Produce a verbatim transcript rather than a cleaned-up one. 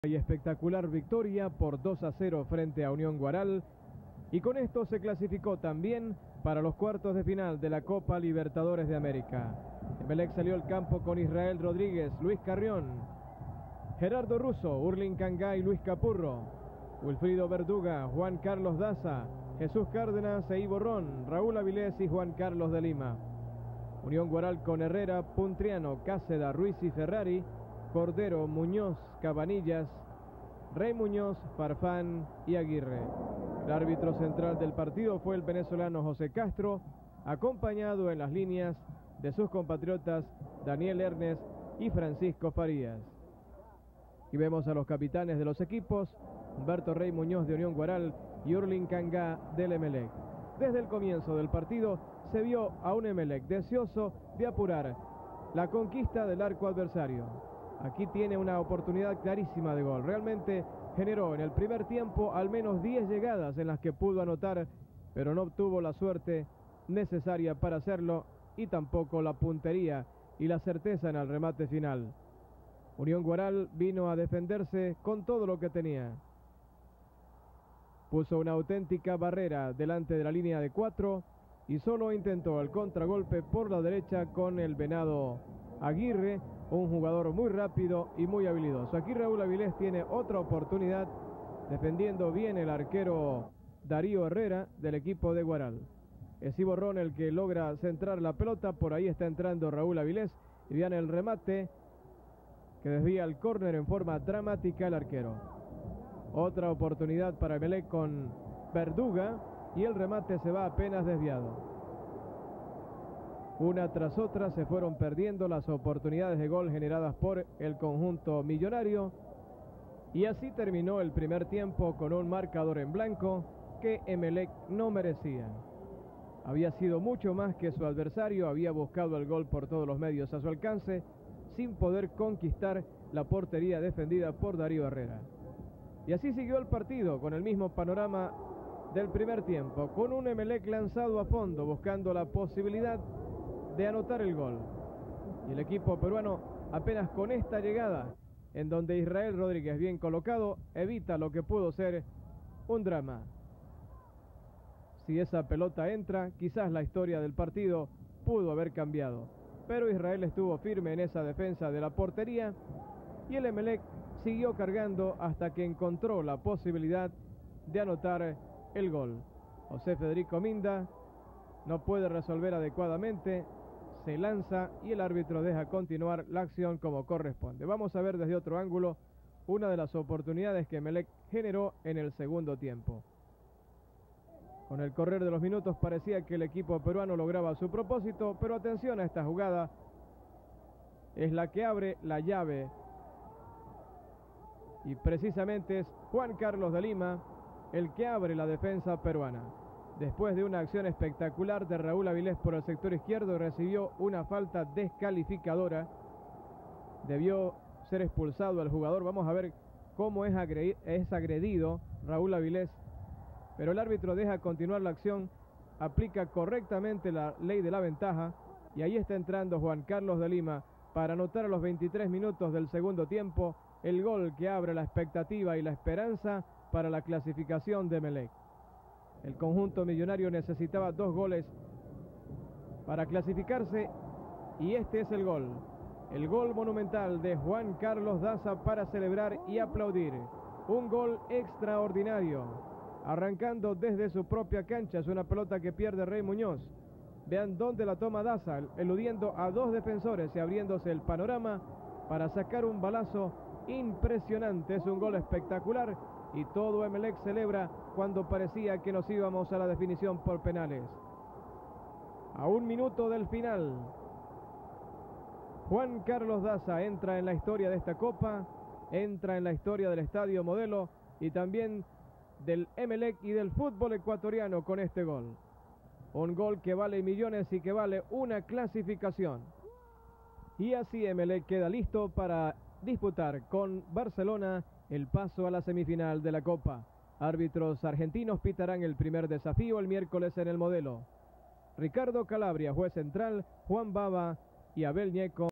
Y espectacular victoria por dos a cero frente a Unión Guaral, y con esto se clasificó también para los cuartos de final de la Copa Libertadores de América. Emelec salió al campo con Israel Rodríguez, Luis Carrión, Gerardo Russo, Hurlin Cangá y Luis Capurro, Wilfrido Verduga, Juan Carlos Daza, Jesús Cárdenas e Ivo Ron, Raúl Avilés y Juan Carlos de Lima. Unión Guaral con Herrera, Puntriano, Cáceda, Ruiz y Ferrari, Cordero, Muñoz, Cabanillas, Rey Muñoz, Farfán y Aguirre. El árbitro central del partido fue el venezolano José Castro, acompañado en las líneas de sus compatriotas Daniel Ernest y Francisco Farías. Y vemos a los capitanes de los equipos, Humberto Rey Muñoz de Unión Guaral y Hurlin Cangá del Emelec. Desde el comienzo del partido se vio a un Emelec deseoso de apurar la conquista del arco adversario. Aquí tiene una oportunidad clarísima de gol. Realmente generó en el primer tiempo al menos diez llegadas en las que pudo anotar, pero no obtuvo la suerte necesaria para hacerlo y tampoco la puntería y la certeza en el remate final. Unión Guaral vino a defenderse con todo lo que tenía. Puso una auténtica barrera delante de la línea de cuatro y solo intentó el contragolpe por la derecha con el venado Aguirre, un jugador muy rápido y muy habilidoso. Aquí Raúl Avilés tiene otra oportunidad defendiendo bien el arquero Darío Herrera del equipo de Guaral. Es Ivo Ron el que logra centrar la pelota, por ahí está entrando Raúl Avilés y viene el remate que desvía el córner en forma dramática el arquero. Otra oportunidad para Emelec con Verduga y el remate se va apenas desviado. Una tras otra se fueron perdiendo las oportunidades de gol generadas por el conjunto millonario. Y así terminó el primer tiempo con un marcador en blanco que Emelec no merecía. Había sido mucho más que su adversario, había buscado el gol por todos los medios a su alcance, sin poder conquistar la portería defendida por Darío Herrera. Y así siguió el partido con el mismo panorama del primer tiempo, con un Emelec lanzado a fondo, buscando la posibilidad de anotar el gol. Y el equipo peruano apenas con esta llegada, en donde Israel Rodríguez, bien colocado, evita lo que pudo ser un drama. Si esa pelota entra, quizás la historia del partido pudo haber cambiado. Pero Israel estuvo firme en esa defensa de la portería y el Emelec siguió cargando hasta que encontró la posibilidad de anotar el gol. José Federico Minda no puede resolver adecuadamente, se lanza y el árbitro deja continuar la acción como corresponde. Vamos a ver desde otro ángulo una de las oportunidades que Emelec generó en el segundo tiempo. Con el correr de los minutos parecía que el equipo peruano lograba su propósito, pero atención a esta jugada, es la que abre la llave. Y precisamente es Juan Carlos de Lima el que abre la defensa peruana. Después de una acción espectacular de Raúl Avilés por el sector izquierdo, recibió una falta descalificadora. Debió ser expulsado el jugador. Vamos a ver cómo es, agre es agredido Raúl Avilés. Pero el árbitro deja continuar la acción, aplica correctamente la ley de la ventaja. Y ahí está entrando Juan Carlos de Lima para anotar a los veintitrés minutos del segundo tiempo el gol que abre la expectativa y la esperanza para la clasificación de Emelec. El conjunto millonario necesitaba dos goles para clasificarse y este es el gol. El gol monumental de Juan Carlos Daza para celebrar y aplaudir. Un gol extraordinario. Arrancando desde su propia cancha, es una pelota que pierde Rey Muñoz. Vean dónde la toma Daza, eludiendo a dos defensores y abriéndose el panorama para sacar un balazo impresionante. Es un gol espectacular. Y todo Emelec celebra cuando parecía que nos íbamos a la definición por penales. A un minuto del final, Juan Carlos Daza entra en la historia de esta copa, entra en la historia del Estadio Modelo y también del Emelec y del fútbol ecuatoriano con este gol. Un gol que vale millones y que vale una clasificación. Y así Emelec queda listo para disputar con Barcelona el paso a la semifinal de la Copa. Árbitros argentinos pitarán el primer desafío el miércoles en el Modelo. Ricardo Calabria, juez central, Juan Baba y Abel Ñeco.